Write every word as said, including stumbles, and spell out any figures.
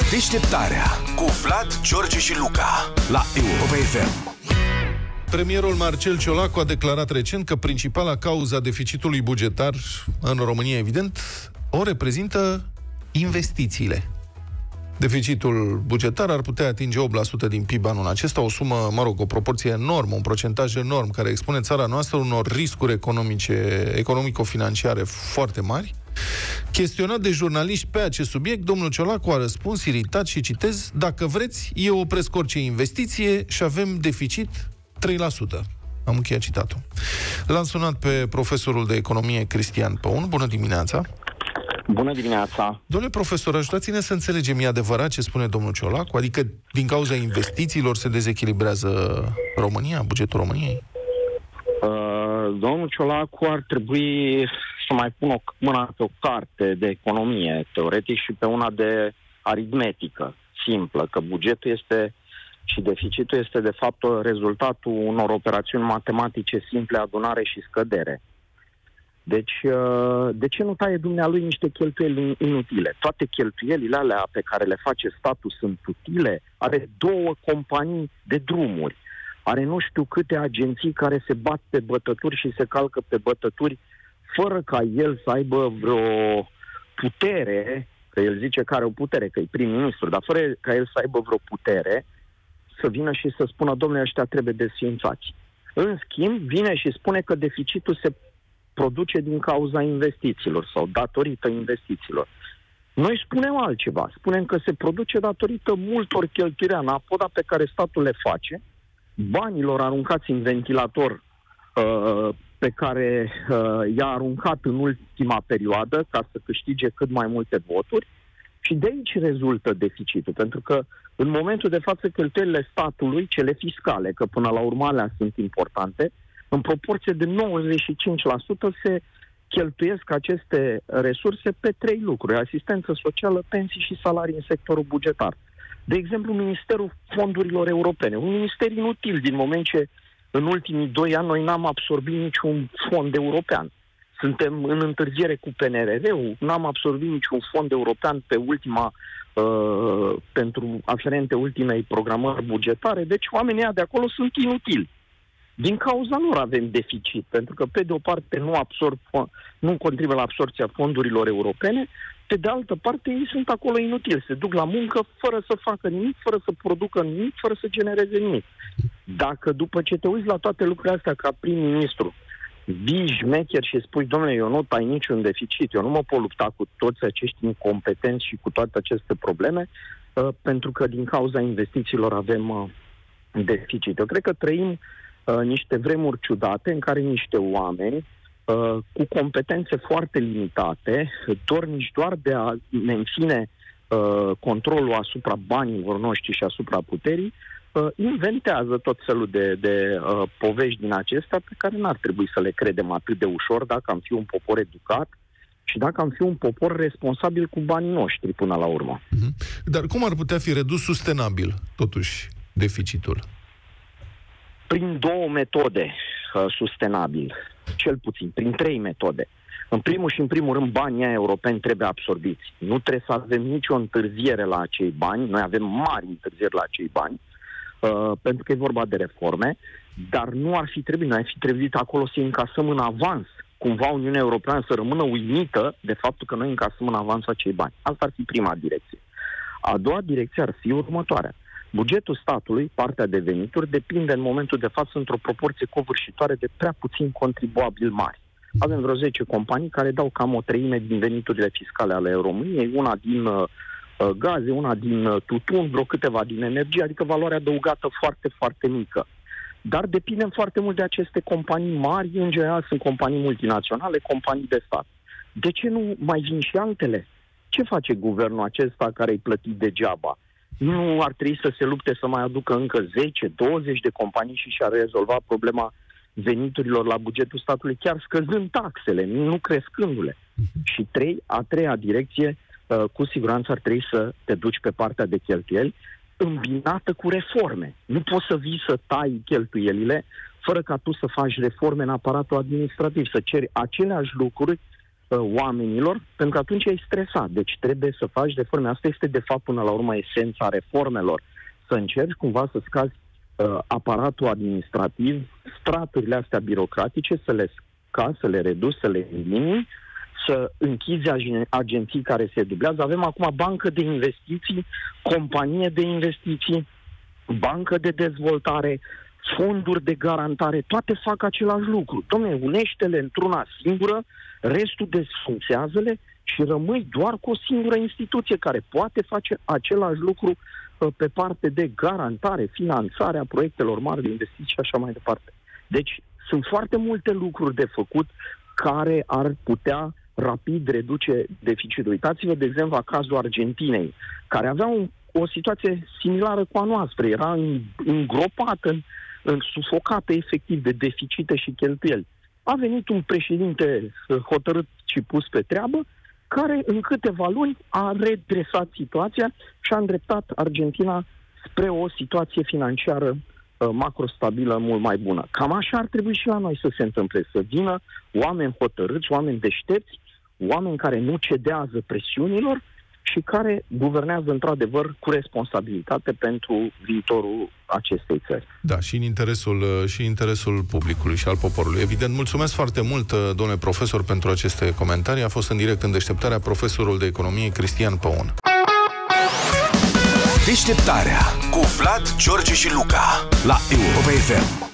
Deșteptarea cu Vlad, George și Luca la Europa F M. Premierul Marcel Ciolacu a declarat recent că principala cauza deficitului bugetar în România, evident, o reprezintă investițiile. Deficitul bugetar ar putea atinge opt la sută din P I B anul acesta, o sumă, mă rog, o proporție enormă, un procentaj enorm, care expune țara noastră unor riscuri economice, economico-financiare foarte mari. Chestionat de jurnaliști pe acest subiect, domnul Ciolacu a răspuns iritat și citez: dacă vreți, eu opresc orice investiție și avem deficit trei la sută. Am încheiat citatul. L-am sunat pe profesorul de economie Cristian Păun. Bună dimineața! Bună dimineața! Domnule profesor, ajutați-ne să înțelegem, e adevărat ce spune domnul Ciolacu? Adică din cauza investițiilor se dezechilibrează România, bugetul României? Uh, domnul Ciolacu ar trebui să mai pună o mână pe o carte de economie, teoretic, și pe una de aritmetică, simplă, că bugetul este și deficitul este de fapt rezultatul unor operațiuni matematice simple, adunare și scădere. Deci, de ce nu taie dumnealui niște cheltuieli inutile? Toate cheltuielile alea pe care le face statul sunt utile. Are două companii de drumuri. Are nu știu câte agenții care se bat pe bătături și se calcă pe bătături fără ca el să aibă vreo putere, că el zice că are o putere, că e prim-ministru, dar fără ca el să aibă vreo putere să vină și să spună: domnule, ăștia trebuie desființați. În schimb, vine și spune că deficitul se produce din cauza investițiilor sau datorită investițiilor. Noi spunem altceva. Spunem că se produce datorită multor cheltuieli anapoda pe care statul le face, banilor aruncați în ventilator uh, pe care uh, i-a aruncat în ultima perioadă ca să câștige cât mai multe voturi, și de aici rezultă deficitul. Pentru că în momentul de față cheltuielile statului, cele fiscale, că până la urmă alea sunt importante, în proporție de nouăzeci și cinci la sută se cheltuiesc aceste resurse pe trei lucruri: asistență socială, pensii și salarii în sectorul bugetar. De exemplu, Ministerul Fondurilor Europene, un minister inutil, din moment ce în ultimii doi ani noi n-am absorbit niciun fond european. Suntem în întârziere cu P N R R-ul, n-am absorbit niciun fond european pe ultima, uh, pentru aferente ultimei programări bugetare, deci oamenii ăia de acolo sunt inutili. Din cauza lor avem deficit, pentru că pe de o parte nu, absorb, nu contribuie la absorpția fondurilor europene, pe de altă parte ei sunt acolo inutili, se duc la muncă fără să facă nimic, fără să producă nimic, fără să genereze nimic. Dacă după ce te uiți la toate lucrurile astea ca prim-ministru, vii șmecher și spui: domnule, eu nu tai niciun deficit, eu nu mă pot lupta cu toți acești incompetenți și cu toate aceste probleme, uh, pentru că din cauza investițiilor avem uh, deficit. Eu cred că trăim uh, niște vremuri ciudate în care niște oameni uh, cu competențe foarte limitate, dornici doar de a menține uh, controlul asupra banilor noștri și asupra puterii, Uh, inventează tot felul de, de uh, povești din acestea pe care n-ar trebui să le credem atât de ușor dacă am fi un popor educat și dacă am fi un popor responsabil cu banii noștri până la urmă. Mm-hmm. Dar cum ar putea fi redus sustenabil, totuși, deficitul? Prin două metode uh, sustenabil, cel puțin, prin trei metode. În primul și în primul rând, banii europeni trebuie absorbiți. Nu trebuie să avem nicio întârziere la acei bani, noi avem mari întârzieri la acei bani, Uh, pentru că e vorba de reforme, dar nu ar fi trebuit, noi ar fi trebuit acolo să încasăm în avans, cumva Uniunea Europeană să rămână uimită de faptul că noi încasăm în avans acei bani. Asta ar fi prima direcție. A doua direcție ar fi următoarea. Bugetul statului, partea de venituri, depinde în momentul de față într-o proporție covârșitoare de prea puțini contribuabili mari. Avem vreo zece companii care dau cam o treime din veniturile fiscale ale României, una din uh, gaze, una din tutun, vreo câteva din energie, adică valoarea adăugată foarte, foarte mică. Dar depindem foarte mult de aceste companii mari, în general sunt companii multinaționale, companii de stat. De ce nu mai vin și altele? Ce face guvernul acesta care îi plătit degeaba? Nu ar trebui să se lupte să mai aducă încă zece douăzeci de companii și și-ar rezolva problema veniturilor la bugetul statului, chiar scăzând taxele, nu crescându-le. Și trei, a treia direcție, cu siguranță ar trebui să te duci pe partea de cheltuieli îmbinată cu reforme. Nu poți să vii să tai cheltuielile fără ca tu să faci reforme în aparatul administrativ, să ceri aceleași lucruri uh, oamenilor, pentru că atunci ai stresat. Deci trebuie să faci reforme. Asta este, de fapt, până la urmă, esența reformelor. Să încerci cumva să scazi uh, aparatul administrativ, straturile astea birocratice, să le scazi, să le reduci, să le elimini, să închizi agenții care se dublează. Avem acum bancă de investiții, companie de investiții, bancă de dezvoltare, fonduri de garantare, toate fac același lucru. Dom'le, unește-le într-una singură, restul desfuncțează-le și rămâi doar cu o singură instituție care poate face același lucru pe parte de garantare, finanțare a proiectelor mari de investiții și așa mai departe. Deci sunt foarte multe lucruri de făcut care ar putea rapid reduce deficitul. Uitați-vă, de exemplu, la cazul Argentinei, care avea un, o situație similară cu a noastră. Era îngropată, în, în sufocată efectiv de deficite și cheltuieli. A venit un președinte hotărât și pus pe treabă, care în câteva luni a redresat situația și a îndreptat Argentina spre o situație financiară macrostabilă mult mai bună. Cam așa ar trebui și la noi să se întâmple, să vină oameni hotărâți, oameni deștepți, oameni care nu cedează presiunilor și care guvernează într-adevăr cu responsabilitate pentru viitorul acestei țări. Da, și în interesul, și în interesul publicului și al poporului. Evident, mulțumesc foarte mult, domnule profesor, pentru aceste comentarii. A fost în direct în Deșteptarea profesorul de economie Cristian Păun. Deșteptarea cu Vlad, George și Luca la Europa F M.